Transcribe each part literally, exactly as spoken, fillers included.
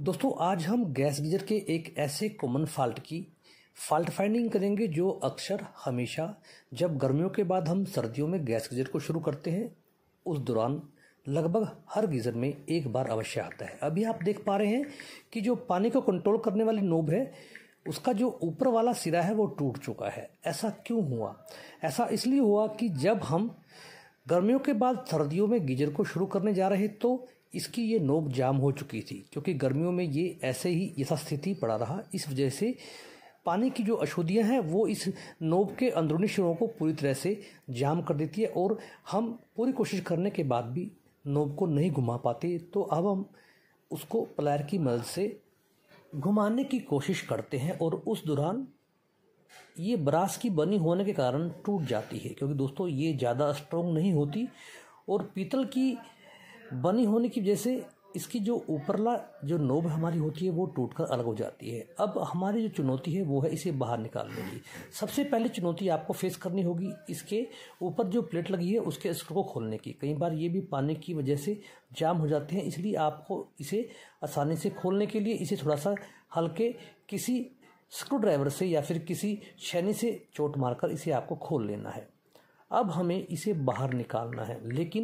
दोस्तों आज हम गैस गीजर के एक ऐसे कॉमन फॉल्ट की फॉल्ट फाइंडिंग करेंगे जो अक्सर हमेशा जब गर्मियों के बाद हम सर्दियों में गैस गीजर को शुरू करते हैं उस दौरान लगभग हर गीजर में एक बार अवश्य आता है। अभी आप देख पा रहे हैं कि जो पानी को कंट्रोल करने वाली नोब है उसका जो ऊपर वाला सिरा है वो टूट चुका है। ऐसा क्यों हुआ? ऐसा इसलिए हुआ कि जब हम गर्मियों के बाद सर्दियों में गीजर को शुरू करने जा रहे तो इसकी ये नोब जाम हो चुकी थी, क्योंकि गर्मियों में ये ऐसे ही यथास्थिति पड़ा रहा। इस वजह से पानी की जो अशुद्धियाँ हैं वो इस नोब के अंदरूनी सिरों को पूरी तरह से जाम कर देती है और हम पूरी कोशिश करने के बाद भी नोब को नहीं घुमा पाते। तो अब हम उसको प्लायर की मदद से घुमाने की कोशिश करते हैं और उस दौरान ये ब्रास की बनी होने के कारण टूट जाती है, क्योंकि दोस्तों ये ज़्यादा स्ट्रॉन्ग नहीं होती और पीतल की बनी होने की वजह से इसकी जो ऊपरला जो नोब हमारी होती है वो टूटकर अलग हो जाती है। अब हमारी जो चुनौती है वो है इसे बाहर निकालने की। सबसे पहले चुनौती आपको फेस करनी होगी इसके ऊपर जो प्लेट लगी है उसके स्क्रू को खोलने की। कई बार ये भी पानी की वजह से जाम हो जाते हैं, इसलिए आपको इसे आसानी से खोलने के लिए इसे थोड़ा सा हल्के किसी स्क्रू ड्राइवर से या फिर किसी छेनी से चोट मारकर इसे आपको खोल लेना है। अब हमें इसे बाहर निकालना है, लेकिन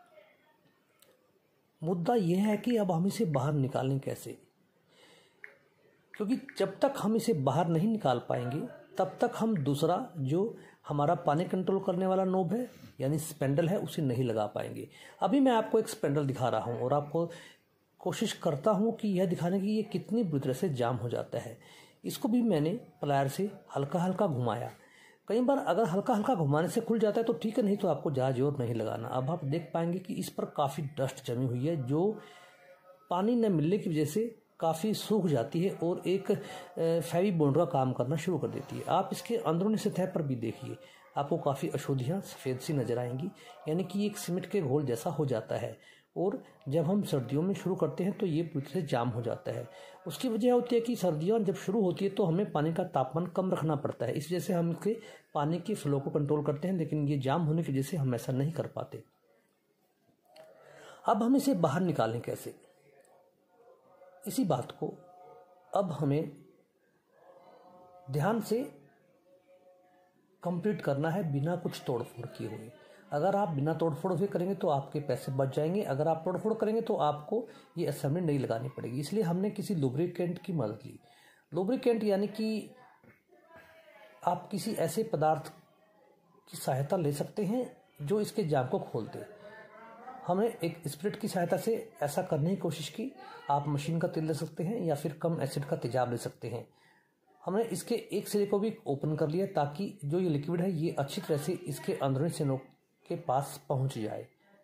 मुद्दा यह है कि अब हम इसे बाहर निकालें कैसे, क्योंकि जब तक हम इसे बाहर नहीं निकाल पाएंगे तब तक हम दूसरा जो हमारा पानी कंट्रोल करने वाला नोब है यानी स्पेंडल है उसे नहीं लगा पाएंगे। अभी मैं आपको एक स्पेंडल दिखा रहा हूं और आपको कोशिश करता हूं कि यह दिखाने की ये कितनी बुरी तरह से जाम हो जाता है। इसको भी मैंने प्लायर से हल्का हल्का घुमाया। कई बार अगर हल्का हल्का घुमाने से खुल जाता है तो ठीक है, नहीं तो आपको ज़्यादा जोर नहीं लगाना। अब आप देख पाएंगे कि इस पर काफ़ी डस्ट जमी हुई है जो पानी न मिलने की वजह से काफ़ी सूख जाती है और एक फेवी बॉन्ड का काम करना शुरू कर देती है। आप इसके अंदरूनी सतह पर भी देखिए, आपको काफ़ी अशुद्धियाँ सफ़ेद सी नज़र आएंगी, यानी कि एक सीमेंट के घोल जैसा हो जाता है। और जब हम सर्दियों में शुरू करते हैं तो ये पूरी तरह से जाम हो जाता है। उसकी वजह होती है कि सर्दियाँ जब शुरू होती है तो हमें पानी का तापमान कम रखना पड़ता है, इस वजह से हम इसके पानी की फ्लो को कंट्रोल करते हैं, लेकिन ये जाम होने की वजह से हम ऐसा नहीं कर पाते। अब हम इसे बाहर निकालें कैसे, इसी बात को अब हमें ध्यान से कंप्लीट करना है बिना कुछ तोड़फोड़ किए हुए। अगर आप बिना तोड़फोड़ हुए करेंगे तो आपके पैसे बच जाएंगे, अगर आप तोड़फोड़ करेंगे तो आपको ये असेंबली नहीं लगानी पड़ेगी। इसलिए हमने किसी लुब्रिकेंट की मदद ली। लुब्रिकेंट यानी कि आप किसी ऐसे पदार्थ की सहायता ले सकते हैं जो इसके जाम को खोल दे। हमने एक स्पिरिट की सहायता से ऐसा करने की कोशिश की। आप मशीन का तेल ले सकते हैं या फिर कम एसिड का तेजाब ले सकते हैं। हमने इसके एक सिरे को भी ओपन कर लिया ताकि जो ये लिक्विड है ये अच्छी तरह से इसके अंदरूनी सिरों के पास पहुंच जाए।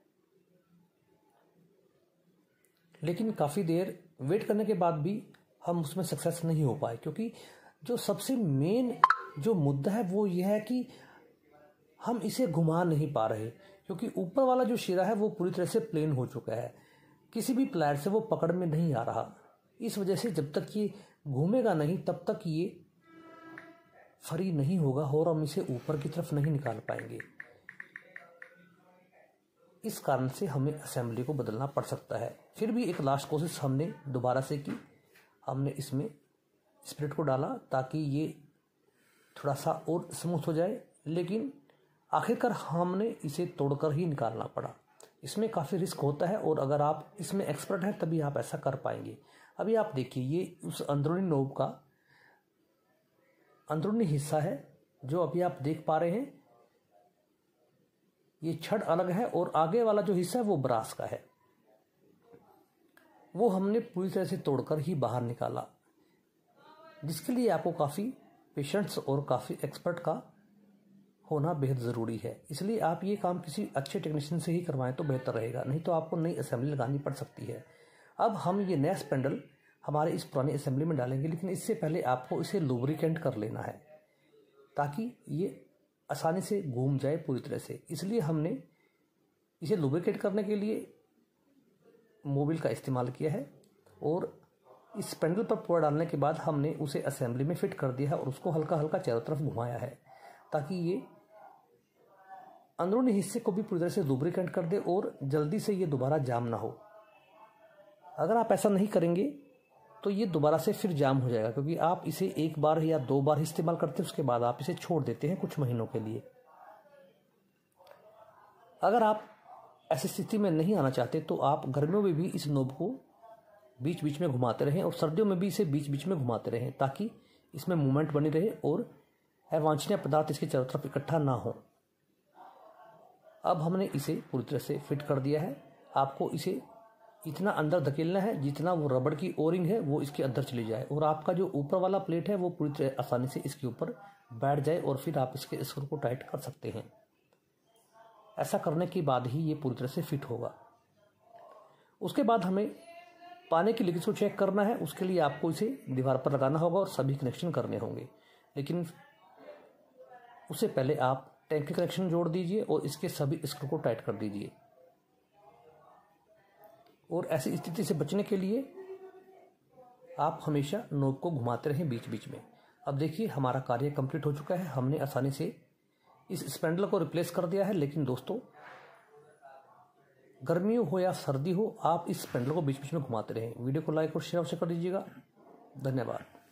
लेकिन काफ़ी देर वेट करने के बाद भी हम उसमें सक्सेस नहीं हो पाए, क्योंकि जो सबसे मेन जो मुद्दा है वो यह है कि हम इसे घुमा नहीं पा रहे, क्योंकि ऊपर वाला जो सिरा है वो पूरी तरह से प्लेन हो चुका है, किसी भी प्लायर से वो पकड़ में नहीं आ रहा। इस वजह से जब तक ये घूमेगा नहीं तब तक ये फ्री नहीं होगा और हम इसे ऊपर की तरफ नहीं निकाल पाएंगे। इस कारण से हमें असेंबली को बदलना पड़ सकता है। फिर भी एक लास्ट कोशिश हमने दोबारा से की। हमने इसमें स्पिरिट को डाला ताकि ये थोड़ा सा और स्मूथ हो जाए, लेकिन आखिरकार हमने इसे तोड़कर ही निकालना पड़ा। इसमें काफ़ी रिस्क होता है और अगर आप इसमें एक्सपर्ट हैं तभी आप ऐसा कर पाएंगे। अभी आप देखिए, ये उस अंदरूनी नोब का अंदरूनी हिस्सा है जो अभी आप देख पा रहे हैं। ये छड़ अलग है और आगे वाला जो हिस्सा है वो ब्रास का है, वो हमने पूरी तरह से तोड़कर ही बाहर निकाला, जिसके लिए आपको काफ़ी पेशेंस और काफ़ी एक्सपर्ट का होना बेहद ज़रूरी है। इसलिए आप ये काम किसी अच्छे टेक्नीशियन से ही करवाएं तो बेहतर रहेगा, नहीं तो आपको नई असेंबली लगानी पड़ सकती है। अब हम ये नया स्पेंडल हमारे इस पुरानी असेंबली में डालेंगे, लेकिन इससे पहले आपको इसे लुब्रिकेंट कर लेना है ताकि ये आसानी से घूम जाए पूरी तरह से। इसलिए हमने इसे लुब्रिकेट करने के लिए मोबिल का इस्तेमाल किया है और इस स्पेंडल पर पूरा डालने के बाद हमने उसे असेंबली में फिट कर दिया है और उसको हल्का हल्का चारों तरफ घुमाया है ताकि ये अंदरूनी हिस्से को भी पूरी तरह से लुब्रिकेंट कर दे और जल्दी से ये दोबारा जाम ना हो। अगर आप ऐसा नहीं करेंगे तो ये दोबारा से फिर जाम हो जाएगा, क्योंकि आप इसे एक बार या दो बार ही इस्तेमाल करते हैं, उसके बाद आप इसे छोड़ देते हैं कुछ महीनों के लिए। अगर आप ऐसी स्थिति में नहीं आना चाहते तो आप गर्मियों में भी इस नोब को बीच बीच में घुमाते रहें और सर्दियों में भी इसे बीच बीच में घुमाते रहें, ताकि इसमें मूवमेंट बनी रहे और अवांछनीय पदार्थ इसके चारों तरफ इकट्ठा ना हो। अब हमने इसे पूरी तरह से फिट कर दिया है। आपको इसे इतना अंदर धकेलना है जितना वो रबड़ की ओरिंग है वो इसके अंदर चली जाए और आपका जो ऊपर वाला प्लेट है वो पूरी तरह आसानी से इसके ऊपर बैठ जाए और फिर आप इसके स्क्रू को टाइट कर सकते हैं। ऐसा करने के बाद ही ये पूरी तरह से फिट होगा। उसके बाद हमें पानी की लीकेज को चेक करना है। उसके लिए आपको इसे दीवार पर लगाना होगा और सभी कनेक्शन करने होंगे, लेकिन उससे पहले आप टैंक के कनेक्शन जोड़ दीजिए और इसके सभी स्क्रू को टाइट कर दीजिए। और ऐसी स्थिति से बचने के लिए आप हमेशा नोब को घुमाते रहें बीच बीच में। अब देखिए हमारा कार्य कंप्लीट हो चुका है। हमने आसानी से इस स्पैंडल को रिप्लेस कर दिया है। लेकिन दोस्तों, गर्मियों हो या सर्दी हो, आप इस स्पैंडल को बीच बीच में घुमाते रहें। वीडियो को लाइक और शेयर अवश्य कर दीजिएगा। धन्यवाद।